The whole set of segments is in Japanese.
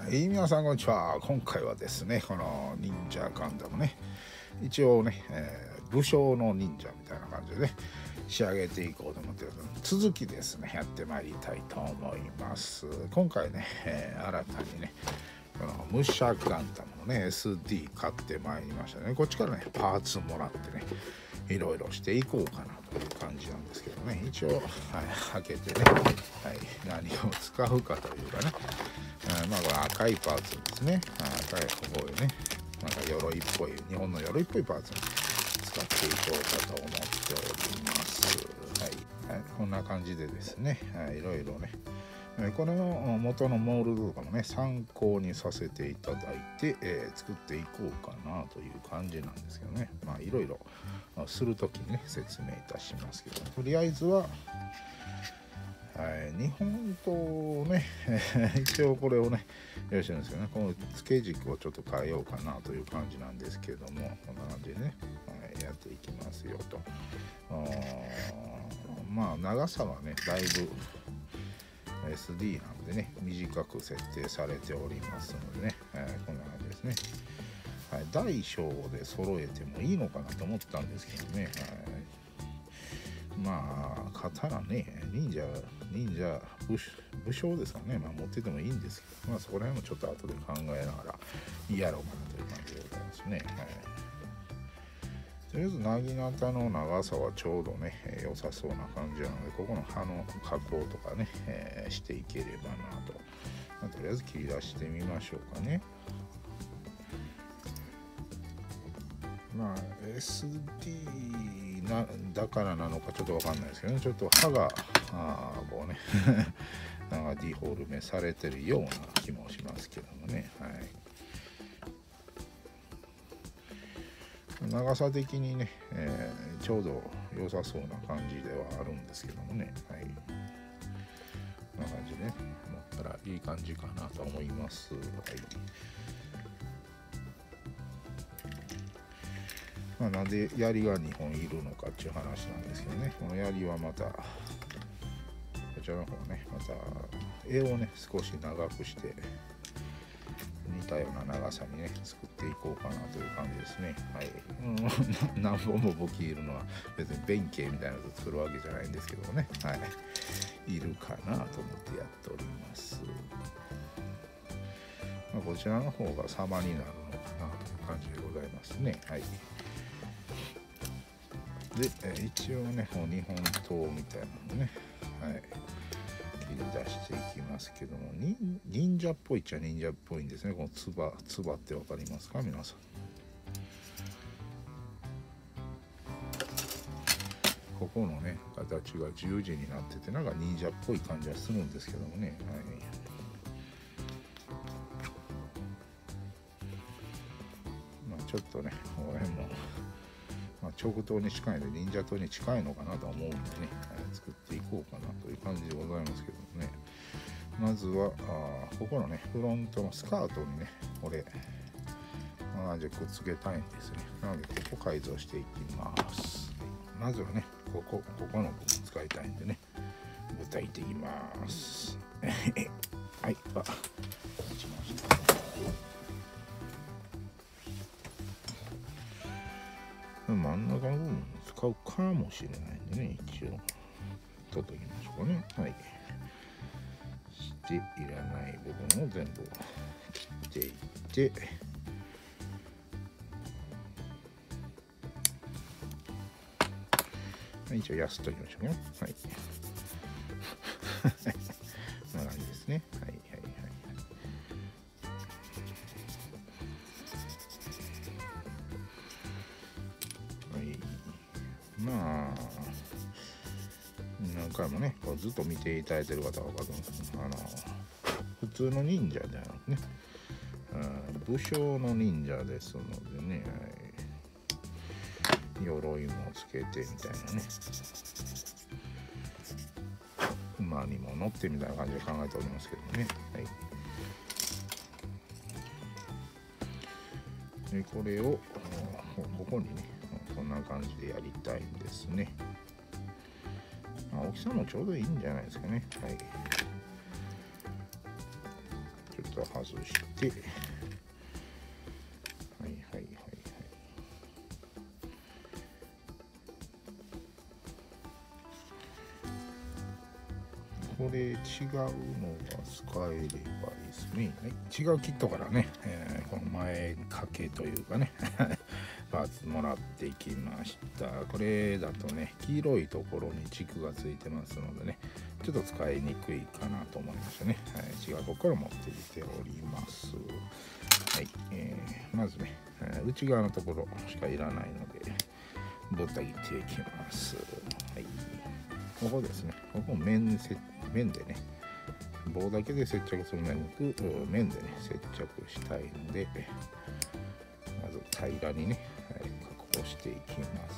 皆さんこんにちは。今回はですね、この忍者ガンダムね、一応ね、武将の忍者みたいな感じでね仕上げていこうと思ってる続きですね、やってまいりたいと思います。今回ね、新たにねこの武者ガンダムのね SD 買ってまいりましたね。こっちからねパーツもらってねいろいろしていこうかなという感じなんですけどね、一応、開けてね、何を使うかというかね、これ赤いパーツですね。赤いこういうね、鎧っぽい、日本の鎧っぽいパーツを使っていこうかと思っております。こんな感じでですね、いろいろね、これの元のモールドとかもね参考にさせていただいて、作っていこうかなという感じなんですけどね、いろいろするときにね説明いたしますけど、とりあえずは、日本刀ね一応これをね用意してるんですけどね、この付け軸をちょっと変えようかなという感じなんですけども、こんな感じでね、やっていきますよと。長さはねだいぶSD なのでね短く設定されておりますのでね、こんな感じですね。大小で揃えてもいいのかなと思ったんですけどね、刀ね忍者武将ですからね、持っててもいいんですけど、そこら辺もちょっと後で考えながらやろうかなという感じでございますね。とりあえずなぎなたの長さはちょうどね良さそうな感じなので、ここの刃の加工とかね、していければなと、とりあえず切り出してみましょうかね。SD だからなのかちょっとわかんないですけどね、ちょっと刃がこうねなんかディフォルメされてるような気もしますけどもね。長さ的にね、ちょうど良さそうな感じではあるんですけどもね、こんな感じでね持ったらいい感じかなと思います。なんで槍が2本いるのかっていう話なんですけどね、この槍はまたこちらの方ね、また柄をね少し長くして似たような長さにね作っていこうかなという感じですね。何本も武器いるのは別に弁慶みたいなのを作るわけじゃないんですけどもね、いるかなと思ってやっております。こちらの方が様になるのかなという感じでございますね。で、一応ねこの日本刀みたいなのね、切り出していきますけども、忍者っぽいっちゃ忍者っぽいんですね。このつばってわかりますか皆さん。ここのね形が十字になっててなんか忍者っぽい感じはするんですけどもね、ちょっとねこの辺も直刀に近いので忍者刀に近いのかなと思うんでね、作っていこうかなという感じでございますけどもね。まずはここのねフロントのスカートにねこれ同じくっつけたいんですね。なのでここ改造していきます。まずはねここの部分使いたいんでね豚いていきます。打ちました。真ん中の部分使うかもしれないんでね、一応取っておきましょうかね。していらない部分を全部切っていって、一応やすっときましょうね。こんな感じですね。何回もねこうずっと見ていただいてる方は分かるんですけど、普通の忍者ではなくね、武将の忍者ですのでね、鎧もつけてみたいなね、馬にも乗ってみたいな感じで考えておりますけどね。でこれをここにねこんな感じでやりたいんですね。大きさもちょうどいいんじゃないですかね。ちょっと外して、はいはいはいはい。これ違うのが使えればいいですね。はい、違うキットからね、この前掛けというかねパーツもらっていきました。これだとね、黄色いところに軸がついてますのでね、ちょっと使いにくいかなと思いましたね。はい、違うところから持ってきております。はい、まずね、内側のところしかいらないのでぶった切っていきます。はい、ここですね、ここ面でね、棒だけで接着するのではなく面でね接着したいので、まず平らにね、加工していきます。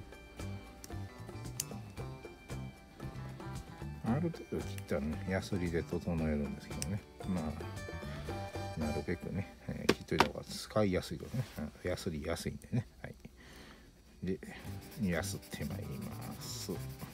ある程度切ったらね、ヤスリで整えるんですけどね、まあなるべくね、切っといた方が使いやすいとね、ヤスリ安いんでね、はい、でヤスってまいります。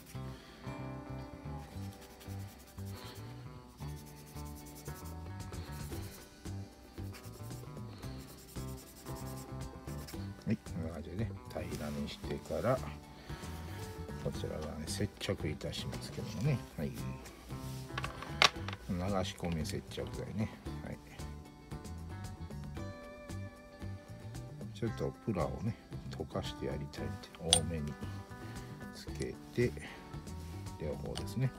はい、こんな感じでね、平らにしてからこちらがね接着いたしますけどもね、はい、流し込み接着剤ね、はい、ちょっとプラをね溶かしてやりたいんで多めにつけて、両方ですね。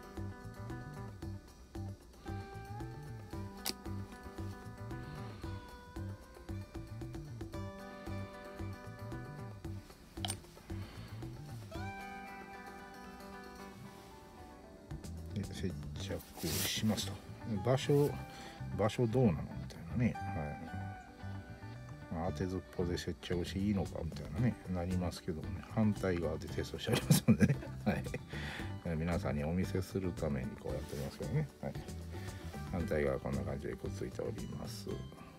接着しますと。場所どうなのみたいなね、はい、当てずっぽで接着していいのかみたいなねなりますけどもね、反対側でテストしてありますのでね、はい、皆さんにお見せするためにこうやっておりますけどね、はい、反対側こんな感じでくっついております。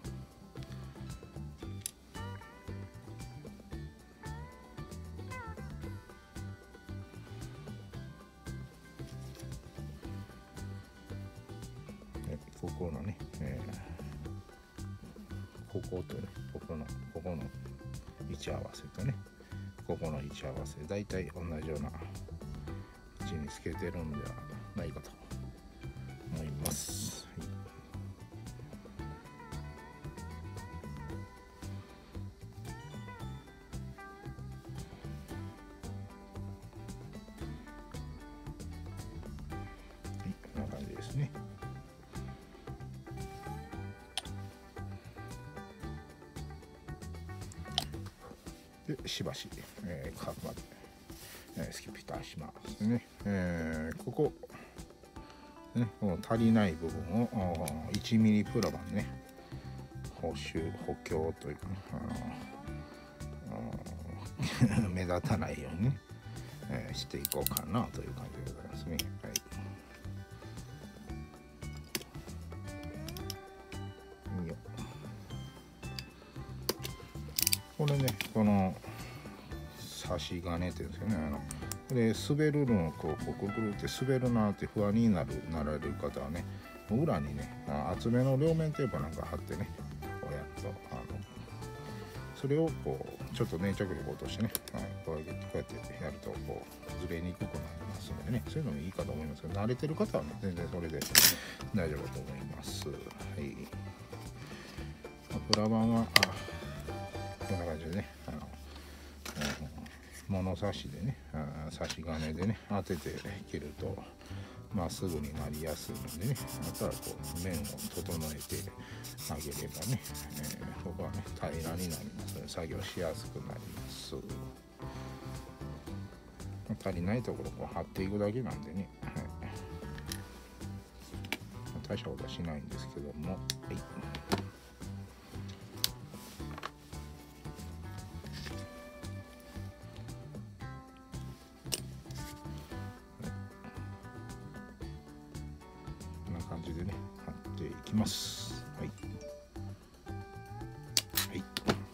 ここのね、こことね、ここの位置合わせとね、ここの位置合わせ、だいたい同じような位置につけてるんではないかと思います。はい、こんな感じですね。でしばし、乾くまで、スキップいたしますね。ここね、この足りない部分を1ミリプラバンね、補強というか、目立たないようにね、していこうかなという感じでございますね。はい、よこれね、この差し金っていうんですよね。で滑るのをこうくるくるって滑るなって不安になられる方はね、裏にね厚めの両面テープなんか貼ってね、こうやっとそれをこうちょっと粘着力を落としてね、こうやってやるとこうずれにくくなりますのでね、そういうのもいいかと思いますけど、慣れてる方はね全然それで大丈夫だと思います。はい、プラ板はこんな感じでね、物差しでね、差し金でね当てて切るとまっすぐになりやすいのでね、あとはこう面を整えてあげればね、ここはね平らになりますので作業しやすくなります。足りないところを貼っていくだけなんでね、はい、大したことはしないんですけども、はい、こんな感じでね貼っていきます。はい、はい、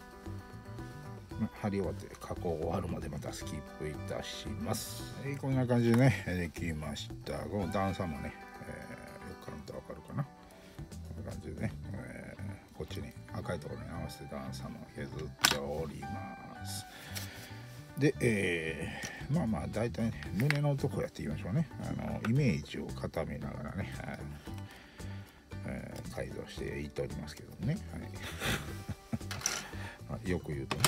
貼り終わって加工終わるまでまたスキップいたします。はい、こんな感じでねできました。この段差もね、よくから見たら分かるかな、こんな感高いところに合わせて段差も削っております。で、まあまあ大体ね胸のとこやっていきましょうね。イメージを固めながらね、改造していっておりますけどね、はい、よく言うとね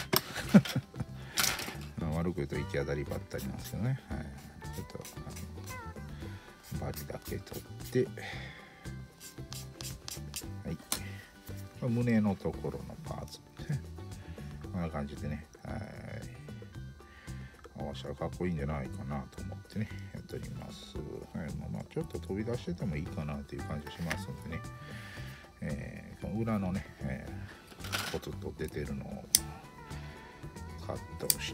悪く言うと行き当たりばったりなんですけどね、はい、ちょっとバリだけ取って、はい、胸のところのパーツですね、こんな感じでね、合わせたらかっこいいんじゃないかなと思ってねやっております。はい、まあちょっと飛び出しててもいいかなという感じしますんでね、この裏のね、ポツッと出てるのをカットして、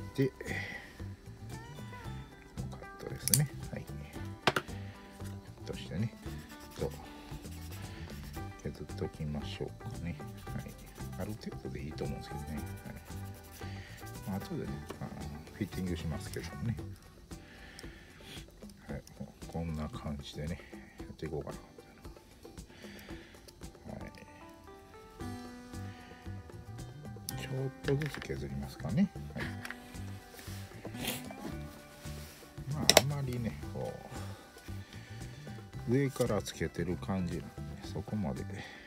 カットですね、はい、カットしてねと削っときましょうかね、はい、ある程度でいいと思うんですけどね、はい、まあ後でねフィッティングしますけどもね、はい、こんな感じでねやっていこうかな。ちょっとずつ削りますかね。はい、まああまりねこう上からつけてる感じなんで、そこまで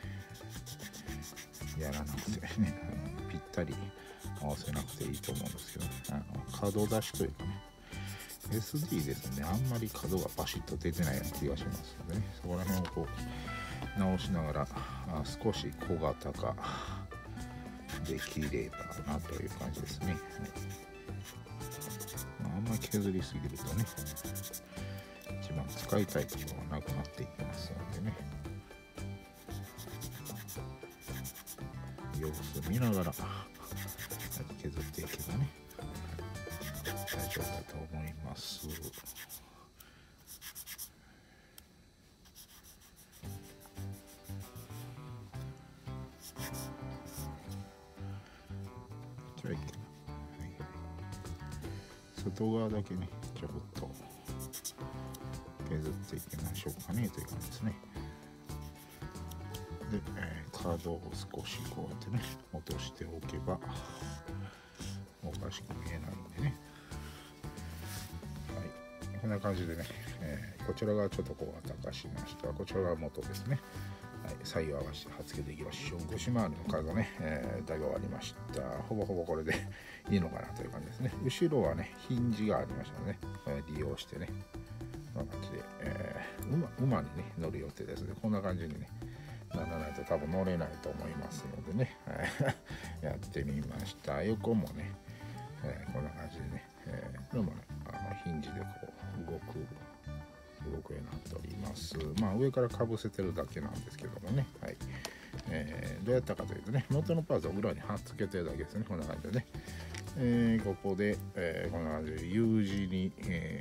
やらなくてねぴったり合わせなくていいと思うんですけど、角出しというかね SD ですね、あんまり角がバシッと出てないような気がしますのでね、そこら辺をこう直しながら少し小型化できればなという感じですね。はい、あんまり削りすぎるとね一番使いたいところがなくなっていきますのでね、様子見ながら削っていけばね大丈夫だと思います。外側だけねちょっと削っていきましょうかねという感じですね。で、角を少しこうやってね落としておけばおかしく見えないんでね、はい、こんな感じでね、こちら側ちょっと小型化しました。こちらが元ですね。はい、左右合わせて貼っつけていきましょう。腰回りの角ね、だいぶ終わりました。ほぼほぼこれでいいのかなという感じですね。後ろはねヒンジがありましたね、利用してねこんな感じで、馬にね乗る予定ですね。こんな感じにねならないと多分乗れないと思いますのでねやってみました。横もね、こんな感じでね、これもねヒンジでこう動くようになっております。まあ上からかぶせてるだけなんですけどもね、はい、どうやったかというとね元のパーツを裏に貼っつけてるだけですね。こんな感じでね、ここで、こんな感じで U 字に、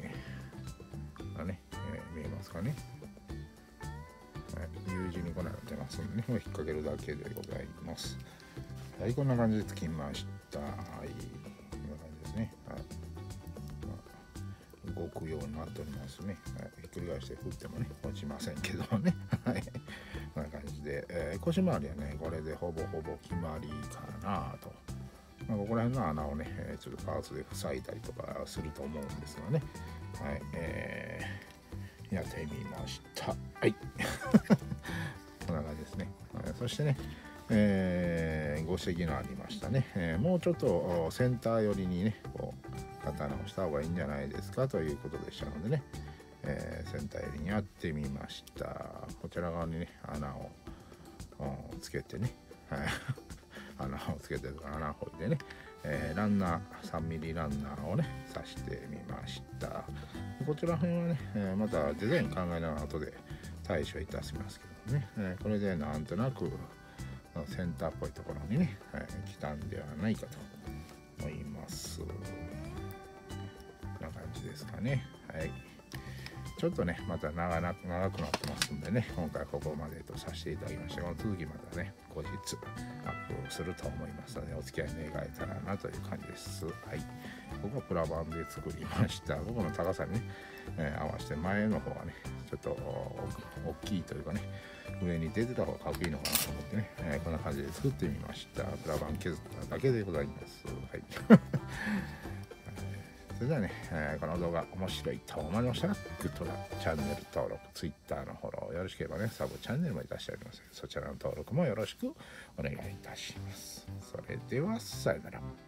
見えますかね、U 字にこんなの出ますのでね、これ引っ掛けるだけでございます。はい、こんな感じでつきました。はい、こんな感じですね。はい、動くようになっておりますね。はい、ひっくり返して振ってもね落ちませんけどね。はい、こんな感じで、腰回りはねこれでほぼほぼ決まりかなと。ここら辺の穴をねちょっとパーツで塞いだりとかすると思うんですがね、はい、やってみました。はい。こんな感じですね。そしてね、ご指摘のありましたね、もうちょっとセンター寄りにねこう刀をした方がいいんじゃないですかということでしたのでね、センター寄りにやってみました。こちら側にね穴をつけてね、穴をつけてるから穴掘りでね、ランナー 3mm ランナーをね刺してみました。こちら辺はね、またデザイン考えながら後で対処いたしますけどね、これでなんとなくセンターっぽいところにね、来たんではないかと思います。こんな感じですかね。はい。 ちょっとねまた長くなってますんでね、今回ここまでとさせていただきまして、この続きまたね後日アップすると思いますので、お付き合い願えたらなという感じです。はい、ここはプラ板で作りました。ここの高さにね、合わせて前の方はねちょっと大きいというかね、上に出てた方がかっこいいのかなと思ってね、こんな感じで作ってみました。プラ板削っただけでございます。はいそれではね、この動画面白いと思いましたら、グッドなチャンネル登録、Twitter のフォローよろしければね、サブチャンネルもいたしております。そちらの登録もよろしくお願いいたします。それでは、さよなら。